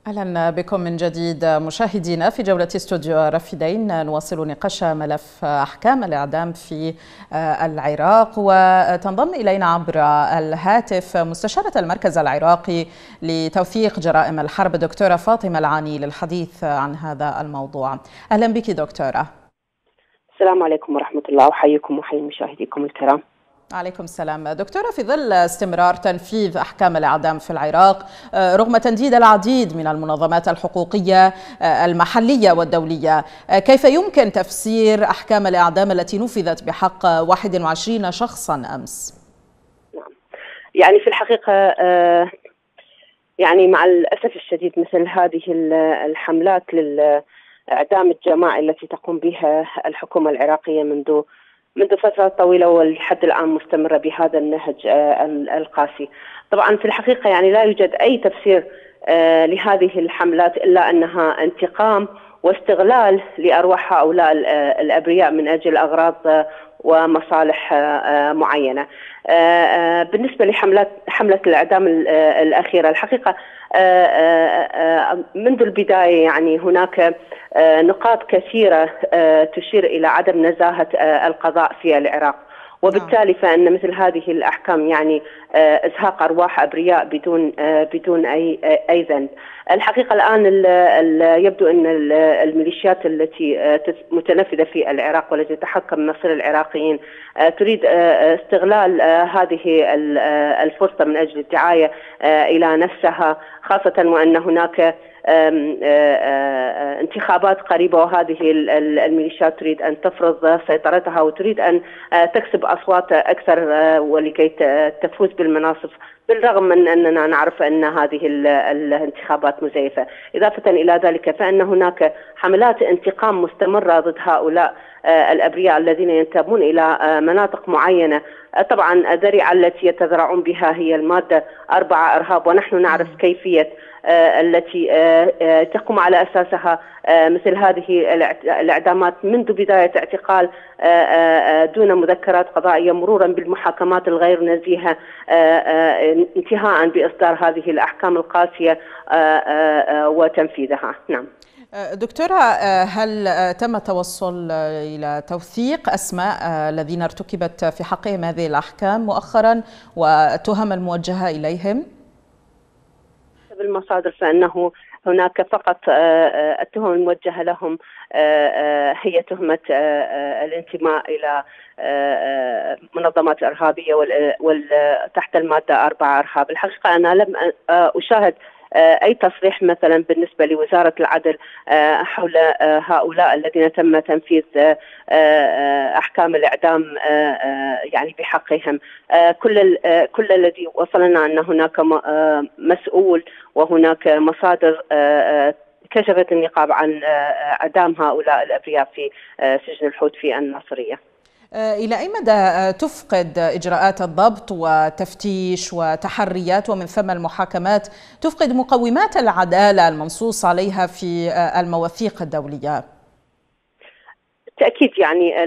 أهلا بكم من جديد مشاهدينا في جولة استوديو رافدين. نواصل نقاش ملف أحكام الإعدام في العراق، وتنضم إلينا عبر الهاتف مستشارة المركز العراقي لتوثيق جرائم الحرب دكتورة فاطمة العاني للحديث عن هذا الموضوع. أهلا بك دكتورة. السلام عليكم ورحمة الله، وحييكم وحيي مشاهديكم الكرام. عليكم السلام دكتورة. في ظل استمرار تنفيذ أحكام الإعدام في العراق رغم تنديد العديد من المنظمات الحقوقية المحلية والدولية، كيف يمكن تفسير أحكام الإعدام التي نفذت بحق 21 شخصا أمس؟ نعم، يعني في الحقيقة يعني مع الأسف الشديد مثل هذه الحملات للإعدام الجماعي التي تقوم بها الحكومة العراقية منذ فترة طويلة ولحد الآن مستمرة بهذا النهج القاسي. طبعا في الحقيقة يعني لا يوجد أي تفسير لهذه الحملات إلا أنها انتقام واستغلال لأرواح هؤلاء الأبرياء من أجل أغراض ومصالح معينة. بالنسبة حملة الإعدام الأخيرة، الحقيقة منذ البداية يعني هناك نقاط كثيرة تشير إلى عدم نزاهة القضاء في العراق، وبالتالي فإن مثل هذه الأحكام يعني إزهاق أرواح أبرياء بدون أي ذنب. الحقيقة الآن يبدو أن الميليشيات التي متنفذة في العراق والتي تتحكم مصير العراقيين تريد استغلال هذه الفرصة من أجل الدعاية إلى نفسها، خاصة وأن هناك انتخابات قريبة، وهذه الميليشيات تريد أن تفرض سيطرتها وتريد أن تكسب أصوات أكثر ولكي تفوز بالمناصب، بالرغم من أننا نعرف أن هذه الانتخابات مزيفة. إضافة إلى ذلك فإن هناك حملات انتقام مستمرة ضد هؤلاء الأبرياء الذين ينتمون إلى مناطق معينة. طبعا الذريعة التي يتذرعون بها هي المادة 4 إرهاب، ونحن نعرف كيفية التي تقوم على أساسها مثل هذه الإعدامات منذ بداية اعتقال دون مذكرات قضائية، مرورا بالمحاكمات الغير نزيهة، انتهاء بإصدار هذه الأحكام القاسية وتنفيذها. نعم دكتورة، هل تم التوصل إلى توثيق أسماء الذين ارتكبت في حقهم هذه الأحكام مؤخرا والتهم الموجهة إليهم؟ بالمصادر فإنه هناك فقط التهم الموجهة لهم هي تهمة الانتماء إلى منظمات إرهابية تحت المادة 4 إرهاب. الحقيقة أنا لم أشاهد أي تصريح مثلا بالنسبة لوزارة العدل حول هؤلاء الذين تم تنفيذ أحكام الإعدام يعني بحقهم. كل الذي وصلنا أن هناك مسؤول وهناك مصادر كشفت النقاب عن إعدام هؤلاء الأبرياء في سجن الحوت في الناصرية. إلى أي مدى تفقد إجراءات الضبط وتفتيش وتحريات ومن ثم المحاكمات تفقد مقومات العدالة المنصوص عليها في المواثيق الدولية؟ بالتأكيد يعني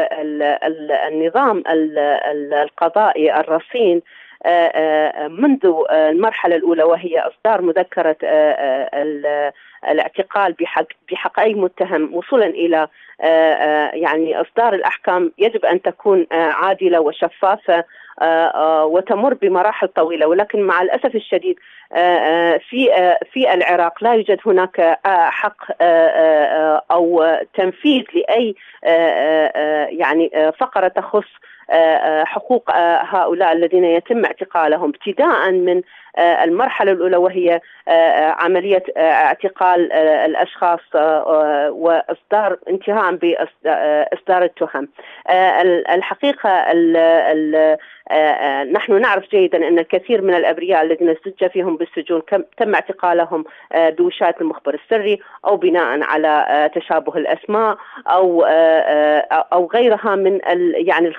النظام القضائي الرصين منذ المرحلة الأولى وهي إصدار مذكرة الاعتقال بحق أي متهم وصولا إلى يعني إصدار الأحكام يجب أن تكون عادلة وشفافة وتمر بمراحل طويلة، ولكن مع الأسف الشديد في العراق لا يوجد هناك حق أو تنفيذ لأي يعني فقرة تخص حقوق هؤلاء الذين يتم اعتقالهم ابتداء من المرحلة الأولى وهي عملية اعتقال الأشخاص وإصدار انتهاء بإصدار التهم. الحقيقة نحن نعرف جيدا أن الكثير من الأبرياء الذين سجل فيهم بالسجون تم اعتقالهم بوشاية المخبر السري أو بناء على تشابه الأسماء أو غيرها من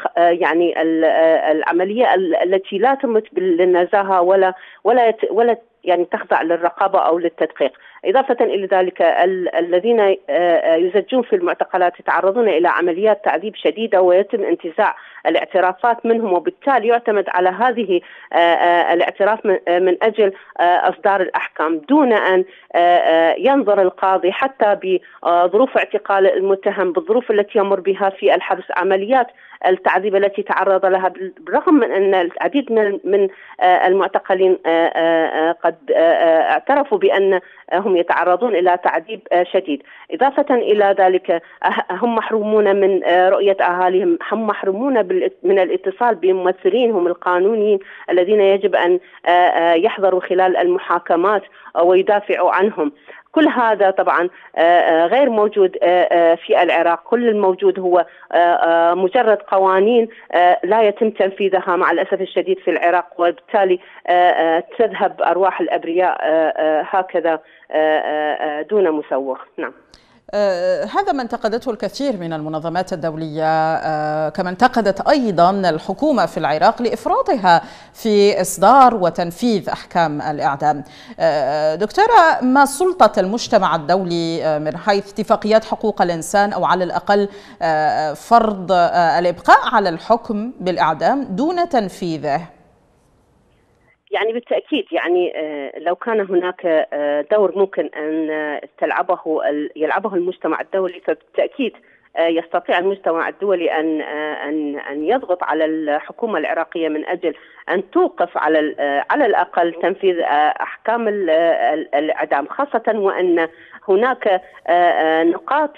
يعني العملية التي لا تمت بالنزاهة ولا يعني تخضع للرقابة أو للتدقيق. إضافة إلى ذلك الذين يزجون في المعتقلات يتعرضون إلى عمليات تعذيب شديدة، ويتم انتزاع الاعترافات منهم، وبالتالي يعتمد على هذه الاعتراف من أجل إصدار الأحكام دون أن ينظر القاضي حتى بظروف اعتقال المتهم، بالظروف التي يمر بها في الحبس، عمليات التعذيب التي تعرض لها، بالرغم من أن العديد من المعتقلين قد اعترفوا بأنهم يتعرضون إلى تعذيب شديد. إضافة إلى ذلك هم محرومون من رؤية أهاليهم، هم محرومون من الاتصال بممثلينهم القانونيين الذين يجب أن يحضروا خلال المحاكمات ويدافعوا عنهم. كل هذا طبعا غير موجود في العراق. كل الموجود هو مجرد قوانين لا يتم تنفيذها مع الأسف الشديد في العراق، وبالتالي تذهب أرواح الأبرياء هكذا دون مسوغ. نعم. هذا ما انتقدته الكثير من المنظمات الدولية، كما انتقدت أيضا الحكومة في العراق لإفراطها في إصدار وتنفيذ أحكام الإعدام. دكتورة، ما سلطة المجتمع الدولي من حيث اتفاقيات حقوق الإنسان، أو على الأقل فرض الإبقاء على الحكم بالإعدام دون تنفيذه؟ يعني بالتأكيد، يعني لو كان هناك دور ممكن أن يلعبه المجتمع الدولي، فبالتأكيد يستطيع المجتمع الدولي أن يضغط على الحكومة العراقية من أجل أن توقف على الأقل تنفيذ أحكام الإعدام، خاصة وأن هناك نقاط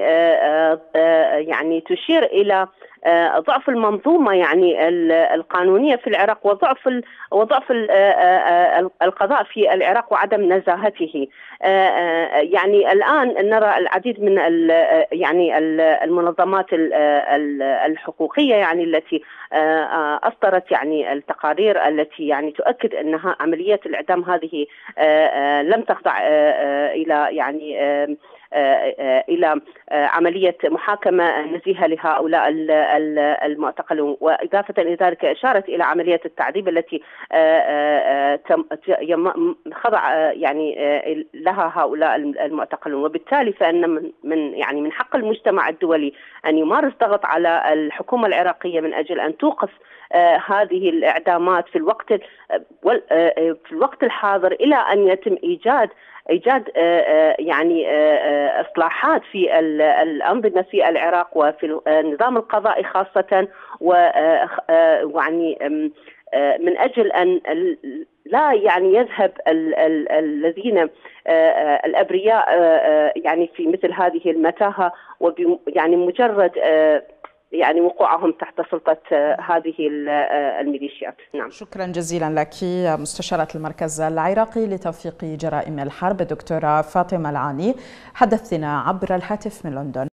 يعني تشير إلى ضعف المنظومة يعني القانونية في العراق، وضعف القضاء في العراق وعدم نزاهته. يعني الآن نرى العديد من يعني المنظمات الحقوقية يعني التي أصدرت يعني التقارير التي يعني تؤكد أنها عمليات الإعدام هذه لم تخضع إلى عملية محاكمة نزيهة لهؤلاء المعتقلون. وإضافة إلى ذلك أشارت إلى عملية التعذيب التي خضع يعني لها هؤلاء المعتقلون. وبالتالي فإن من حق المجتمع الدولي أن يمارس ضغط على الحكومة العراقية من أجل أن توقف هذه الإعدامات في الوقت الحاضر، إلى أن يتم إيجاد يعني إصلاحات في الأنظمة في العراق وفي النظام القضائي خاصة، ويعني من أجل أن لا يعني يذهب الذين الأبرياء يعني في مثل هذه المتاهة، يعني مجرد يعني وقوعهم تحت سلطة هذه الميليشيات. نعم. شكرا جزيلا لك مستشارة المركز العراقي لتوثيق جرائم الحرب الدكتورة فاطمة العاني، حدثتنا عبر الهاتف من لندن.